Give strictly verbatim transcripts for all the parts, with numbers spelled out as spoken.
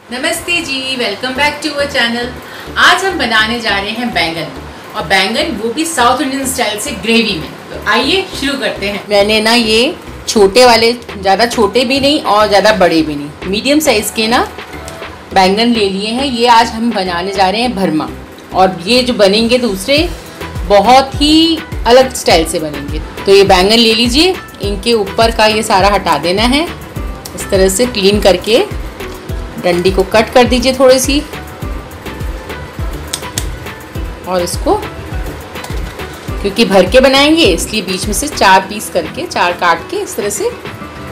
नमस्ते जी, welcome back to our channel. आज हम बनाने जा रहे हैं बैंगन, और बैंगन वो भी साउथ इंडियन स्टाइल से ग्रेवी में। तो आइए शुरू करते हैं। मैंने ना ये छोटे वाले, ज़्यादा छोटे भी नहीं और ज़्यादा बड़े भी नहीं, मीडियम साइज़ के ना बैंगन ले लिए हैं। ये आज हम बनाने जा रहे हैं भरमा, और ये जो बनेंगे दूसरे बहुत ही अलग स्टाइल से बनेंगे। तो ये बैंगन ले लीजिए, इनके ऊपर का ये सारा हटा देना है। इस तरह से क्लीन करके डंडी को कट कर दीजिए थोड़ी सी, और इसको क्योंकि भर के बनाएंगे इसलिए बीच में से चार पीस करके, चार काट के इस तरह से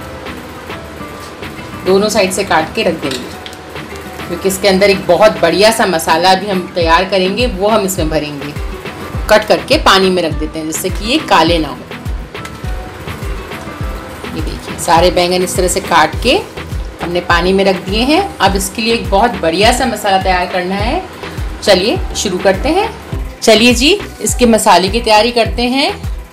दोनों साइड से काट के रख देंगे, क्योंकि इसके अंदर एक बहुत बढ़िया सा मसाला भी हम तैयार करेंगे, वो हम इसमें भरेंगे। कट करके पानी में रख देते हैं जिससे कि ये काले ना हो। ये देखिए सारे बैंगन इस तरह से काट के हमने पानी में रख दिए हैं। अब इसके लिए एक बहुत बढ़िया सा मसाला तैयार करना है। चलिए शुरू करते हैं। चलिए जी, इसके मसाले की तैयारी करते हैं।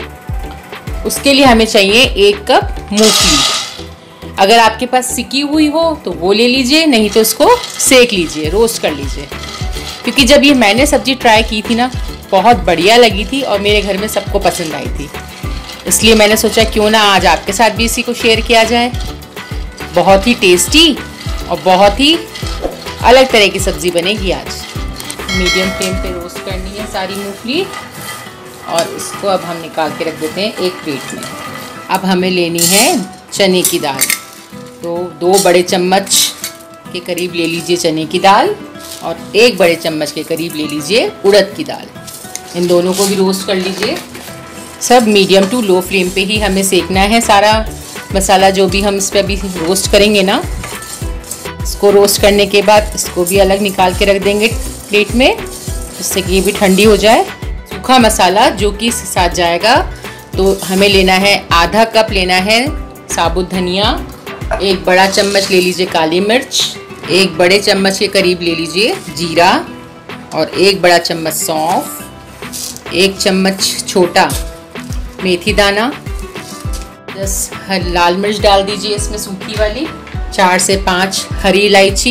उसके लिए हमें चाहिए एक कप मूंगफली। अगर आपके पास सिकी हुई हो तो वो ले लीजिए, नहीं तो इसको सेक लीजिए, रोस्ट कर लीजिए। क्योंकि जब ये मैंने सब्जी ट्राई की थी ना, बहुत बढ़िया लगी थी और मेरे घर में सबको पसंद आई थी, इसलिए मैंने सोचा क्यों ना आज आपके साथ भी इसी को शेयर किया जाए। बहुत ही टेस्टी और बहुत ही अलग तरह की सब्ज़ी बनेगी आज। मीडियम फ्लेम पे रोस्ट करनी है सारी मूंगफली, और इसको अब हम निकाल के रख देते हैं एक प्लेट में। अब हमें लेनी है चने की दाल। तो दो बड़े चम्मच के करीब ले लीजिए चने की दाल, और एक बड़े चम्मच के करीब ले लीजिए उड़द की दाल। इन दोनों को भी रोस्ट कर लीजिए। सब मीडियम टू लो फ्लेम पे ही हमें सेकना है। सारा मसाला जो भी हम इस पर अभी रोस्ट करेंगे ना, इसको रोस्ट करने के बाद इसको भी अलग निकाल के रख देंगे प्लेट में, जिससे कि ये भी ठंडी हो जाए। सूखा मसाला जो कि इसके साथ जाएगा, तो हमें लेना है आधा कप लेना है साबुत धनिया, एक बड़ा चम्मच ले लीजिए काली मिर्च, एक बड़े चम्मच के करीब ले लीजिए जीरा, और एक बड़ा चम्मच सौंफ, एक चम्मच छोटा मेथी दाना, दस लाल मिर्च डाल दीजिए इसमें सूखी वाली, चार से पाँच हरी इलायची,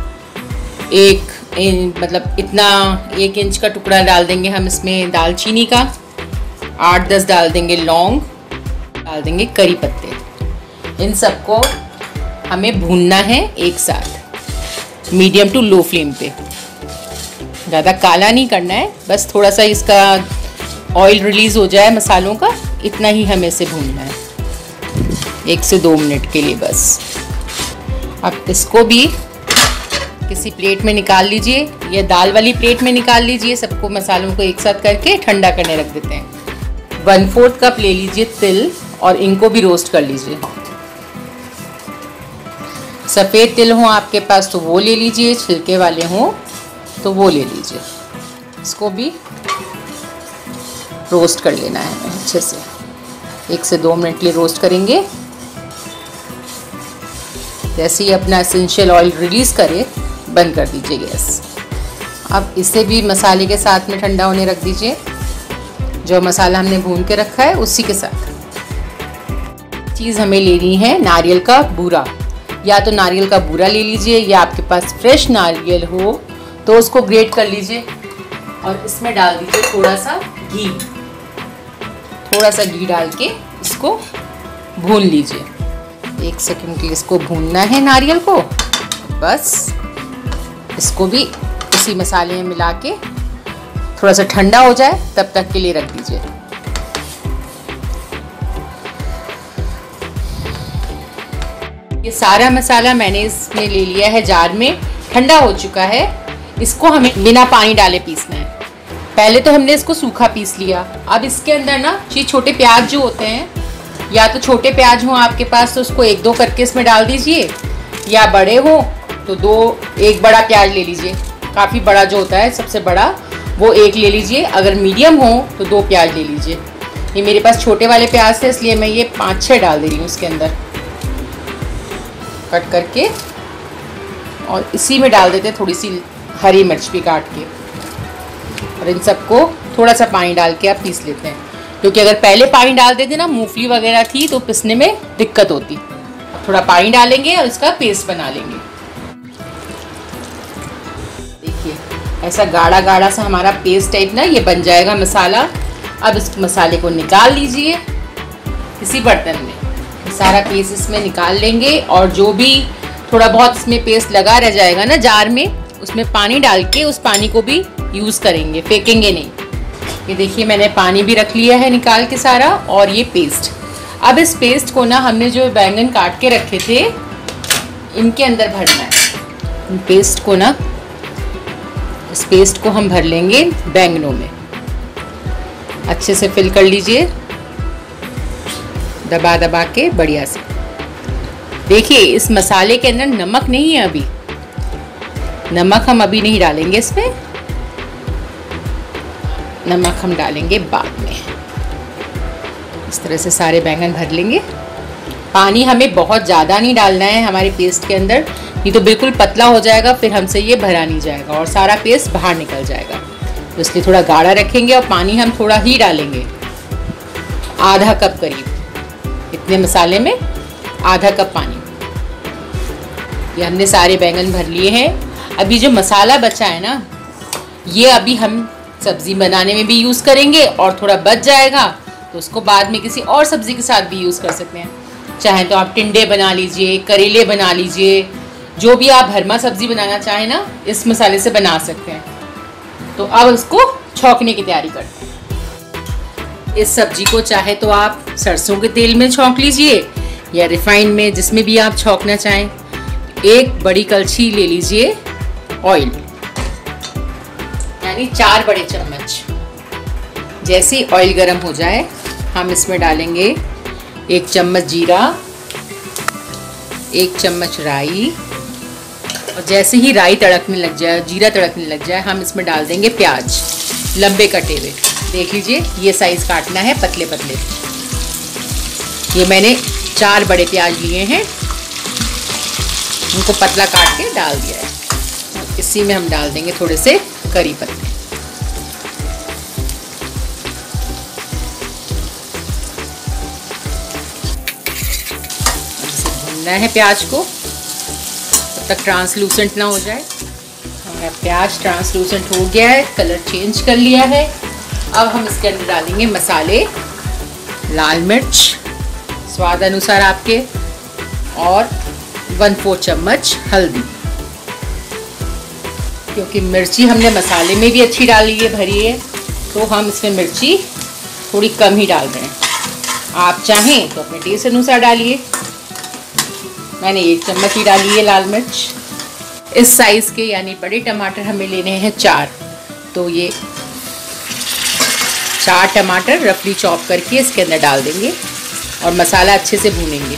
एक मतलब इतना एक इंच का टुकड़ा डाल देंगे हम इसमें दालचीनी का, आठ दस डाल देंगे लौंग, डाल देंगे करी पत्ते। इन सबको हमें भूनना है एक साथ मीडियम टू लो फ्लेम पे। ज़्यादा काला नहीं करना है, बस थोड़ा सा इसका ऑयल रिलीज़ हो जाए मसालों का, इतना ही हमें इसे भूनना है एक से दो मिनट के लिए बस। अब इसको भी किसी प्लेट में निकाल लीजिए, या दाल वाली प्लेट में निकाल लीजिए। सबको मसालों को एक साथ करके ठंडा करने रख देते हैं। वन फोर्थ कप ले लीजिए तिल, और इनको भी रोस्ट कर लीजिए। सफ़ेद तिल हो आपके पास तो वो ले लीजिए, छिलके वाले हों तो वो ले लीजिए। इसको भी रोस्ट कर लेना है अच्छे से, एक से दो मिनट के लिए रोस्ट करेंगे। जैसे ही अपना एसेंशियल ऑयल रिलीज़ करे, बंद कर दीजिए गैस। अब इसे भी मसाले के साथ में ठंडा होने रख दीजिए। जो मसाला हमने भून के रखा है उसी के साथ चीज़ हमें लेनी है नारियल का बूरा। या तो नारियल का बूरा ले लीजिए, या आपके पास फ्रेश नारियल हो तो उसको ग्रेट कर लीजिए, और इसमें डाल दीजिए थोड़ा सा घी। थोड़ा सा घी डाल के इसको भून लीजिए। एक सेकंड के लिए इसको भूनना है नारियल को। बस इसको भी इसी मसाले में मिला के थोड़ा सा ठंडा हो जाए तब तक के लिए रख दीजिए। ये सारा मसाला मैंने इसमें ले लिया है जार में, ठंडा हो चुका है। इसको हमें बिना पानी डाले पीसना है। पहले तो हमने इसको सूखा पीस लिया। अब इसके अंदर ना ये छोटे प्याज जो होते हैं, या तो छोटे प्याज हो आपके पास तो उसको एक दो करके इसमें डाल दीजिए, या बड़े हो तो दो एक बड़ा प्याज ले लीजिए। काफ़ी बड़ा जो होता है सबसे बड़ा, वो एक ले लीजिए। अगर मीडियम हो तो दो प्याज ले लीजिए। ये मेरे पास छोटे वाले प्याज थे, इसलिए मैं ये पाँच छः डाल दे रही हूँ इसके अंदर कट करके। और इसी में डाल देते थोड़ी सी हरी मिर्च भी काट के, और इन सबको थोड़ा सा पानी डाल के आप पीस लेते हैं। क्योंकि अगर पहले पानी डाल देते ना, मूंगफली वगैरह थी तो पिसने में दिक्कत होती। थोड़ा पानी डालेंगे और इसका पेस्ट बना लेंगे। ऐसा गाढ़ा गाढ़ा सा हमारा पेस्ट टाइप ना ये बन जाएगा मसाला। अब इस मसाले को निकाल लीजिए किसी बर्तन में। सारा पेस्ट इसमें निकाल लेंगे और जो भी थोड़ा बहुत इसमें पेस्ट लगा रह जाएगा ना जार में, उसमें पानी डाल के उस पानी को भी यूज़ करेंगे, फेंकेंगे नहीं। ये देखिए मैंने पानी भी रख लिया है निकाल के सारा, और ये पेस्ट। अब इस पेस्ट को ना हमने जो बैंगन काट के रखे थे इनके अंदर भरना है। पेस्ट को ना इस पेस्ट को हम भर लेंगे बैंगनों में। अच्छे से फिल कर लीजिए दबा दबा के बढ़िया से। देखिए इस मसाले के अंदर नमक नहीं है, अभी नमक हम अभी नहीं डालेंगे इसमें, नमक हम डालेंगे बाद में। इस तरह से सारे बैंगन भर लेंगे। पानी हमें बहुत ज़्यादा नहीं डालना है हमारे पेस्ट के अंदर, नहीं तो बिल्कुल पतला हो जाएगा, फिर हमसे ये भरा नहीं जाएगा और सारा पेस्ट बाहर निकल जाएगा। तो इसलिए थोड़ा गाढ़ा रखेंगे और पानी हम थोड़ा ही डालेंगे, आधा कप करीब। इतने मसाले में आधा कप पानी। ये हमने सारे बैंगन भर लिए हैं। अभी जो मसाला बचा है ना, ये अभी हम सब्ज़ी बनाने में भी यूज़ करेंगे और थोड़ा बच जाएगा तो उसको बाद में किसी और सब्ज़ी के साथ भी यूज़ कर सकते हैं। चाहे तो आप टिंडे बना लीजिए, करेले बना लीजिए, जो भी आप भरमा सब्ज़ी बनाना चाहें ना इस मसाले से बना सकते हैं। तो अब इसको छौंकने की तैयारी करते हैं। इस सब्ज़ी को चाहे तो आप सरसों के तेल में छौंक लीजिए या रिफाइंड में, जिसमें भी आप छौंकना चाहें। एक बड़ी कलछी ले लीजिए ऑयल, यानी चार बड़े चम्मच। जैसे ही ऑयल गर्म हो जाए हम इसमें डालेंगे एक चम्मच जीरा, एक चम्मच राई, और जैसे ही राई तड़कने लग जाए, जीरा तड़कने लग जाए, हम इसमें डाल देंगे प्याज लंबे कटे हुए। देख लीजिए ये साइज़ काटना है पतले पतले। ये मैंने चार बड़े प्याज लिए हैं, उनको पतला काट के डाल दिया है। इसी में हम डाल देंगे थोड़े से करी पत्ते। भूनना है प्याज को तब तक ट्रांसलूसेंट ना हो जाए। हमारा प्याज ट्रांसलूसेंट हो गया है, कलर चेंज कर लिया है। अब हम इसके अंदर डालेंगे मसाले, लाल मिर्च स्वाद अनुसार आपके, और वन फोर चम्मच हल्दी। क्योंकि मिर्ची हमने मसाले में भी अच्छी डाली है, भरी है, तो हम इसमें मिर्ची थोड़ी कम ही डाल रहे हैं। आप चाहें तो अपने टेस्ट अनुसार डालिए। मैंने एक चम्मच ही डाली है लाल मिर्च। इस साइज़ के यानी बड़े टमाटर हमें लेने हैं चार, तो ये चार टमाटर रफली चॉप करके इसके अंदर डाल देंगे और मसाला अच्छे से भूनेंगे।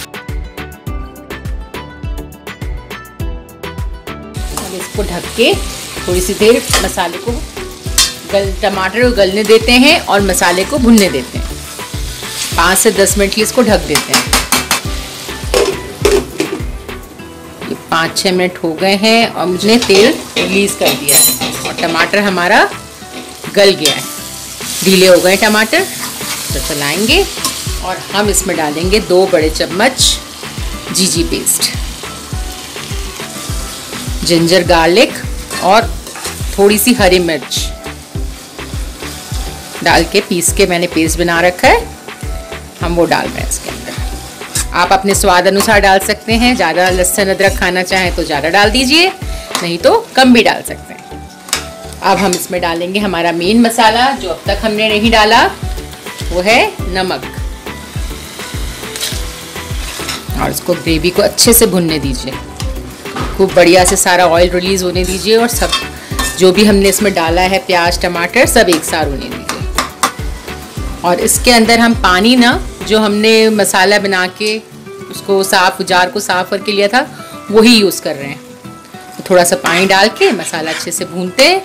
अब इसको ढक के थोड़ी सी देर मसाले को गल टमाटर को गलने देते हैं और मसाले को भुनने देते हैं। पाँच से दस मिनट के इसको ढक देते हैं। ये पाँच छः मिनट हो गए हैं और मुझे तेल रिलीज़ कर दिया है और टमाटर हमारा गल गया है। ढीले हो गए टमाटर, तो चलाएंगे और हम इसमें डालेंगे दो बड़े चम्मच जीजी पेस्ट, जिंजर गार्लिक और थोड़ी सी हरी मिर्च डाल के पीस के मैंने पेस्ट बना रखा है, हम वो डाल रहे हैं इसके अंदर। आप अपने स्वाद अनुसार डाल सकते हैं। ज़्यादा लहसुन अदरक खाना चाहें तो ज़्यादा डाल दीजिए, नहीं तो कम भी डाल सकते हैं। अब हम इसमें डालेंगे हमारा मेन मसाला जो अब तक हमने नहीं डाला, वो है नमक। और इसको ग्रेवी को अच्छे से भुनने दीजिए, खूब बढ़िया से सारा ऑयल रिलीज़ होने दीजिए और सब जो भी हमने इसमें डाला है प्याज टमाटर सब एक साथ होने दीजिए। और इसके अंदर हम पानी ना जो हमने मसाला बना के उसको साफ जार को साफ करके लिया था वही यूज़ कर रहे हैं। तो थोड़ा सा पानी डाल के मसाला अच्छे से भूनते हैं।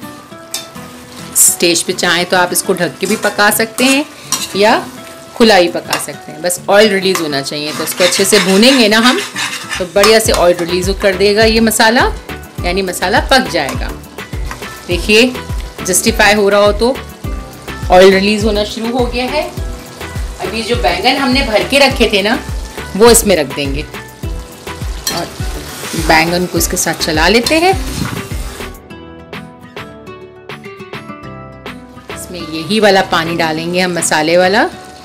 स्टेज पे चाहें तो आप इसको ढक के भी पका सकते हैं या खुला ही पका सकते हैं, बस ऑयल रिलीज़ होना चाहिए। तो इसको अच्छे से भूनेंगे ना हम तो बढ़िया से ऑयल रिलीज़ कर देगा ये मसाला, यानी मसाला पक जाएगा। देखिए जस्टिफाई हो रहा हो तो ऑयल रिलीज़ होना शुरू हो गया है। अभी जो बैंगन हमने भर के रखे थे ना वो इसमें रख देंगे और बैंगन को इसके साथ चला लेते हैं। यही वाला पानी डालेंगे हम, मसाले वाला,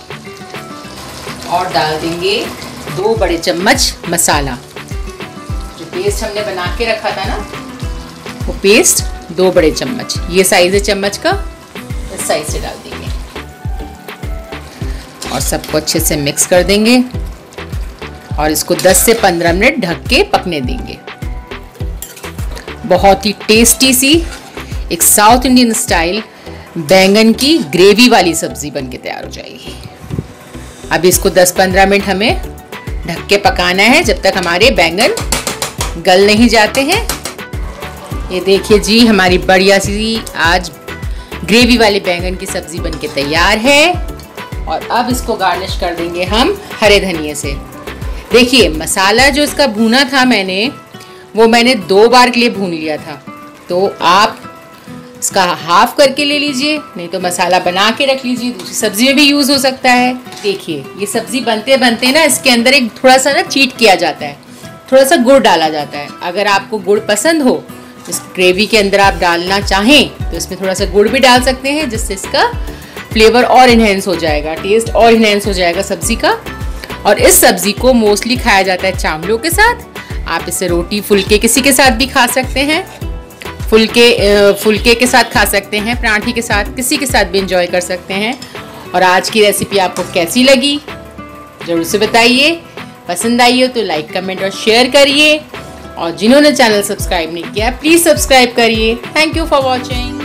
और डाल देंगे दो बड़े चम्मच मसाला। जो पेस्ट हमने बना के रखा था ना, वो पेस्ट दो बड़े चम्मच, ये साइज है चम्मच का, इस साइज से डाल देंगे और सबको अच्छे से मिक्स कर देंगे और इसको दस से पंद्रह मिनट ढक के पकने देंगे। बहुत ही टेस्टी सी एक साउथ इंडियन स्टाइल बैंगन की ग्रेवी वाली सब्जी बन के तैयार हो जाएगी। अब इसको दस पंद्रह मिनट हमें ढक के पकाना है जब तक हमारे बैंगन गल नहीं जाते हैं। ये देखिए जी, हमारी बढ़िया सी आज ग्रेवी वाले बैंगन की सब्जी बन के तैयार है। और अब इसको गार्निश कर देंगे हम हरे धनिए से। देखिए, मसाला जो इसका भुना था मैंने, वो मैंने दो बार के लिए भून लिया था, तो आप इसका हाफ करके ले लीजिए, नहीं तो मसाला बना के रख लीजिए, दूसरी सब्जी में भी यूज़ हो सकता है। देखिए, ये सब्जी बनते बनते ना इसके अंदर एक थोड़ा सा ना चीट किया जाता है, थोड़ा सा गुड़ डाला जाता है। अगर आपको गुड़ पसंद हो, इस ग्रेवी के अंदर आप डालना चाहें तो इसमें थोड़ा सा गुड़ भी डाल सकते हैं, जिससे इसका फ्लेवर और इन्हेंस हो जाएगा, टेस्ट और इन्हेंस हो जाएगा सब्जी का। और इस सब्जी को मोस्टली खाया जाता है चावलों के साथ। आप इसे रोटी फुल्के किसी के साथ भी खा सकते हैं, फुल्के फुल्के के साथ खा सकते हैं, पराठे के साथ, किसी के साथ भी एंजॉय कर सकते हैं। और आज की रेसिपी आपको कैसी लगी जरूर से बताइए। पसंद आई हो तो लाइक कमेंट और शेयर करिए, और जिन्होंने चैनल सब्सक्राइब नहीं किया प्लीज़ सब्सक्राइब करिए। Thank you for watching.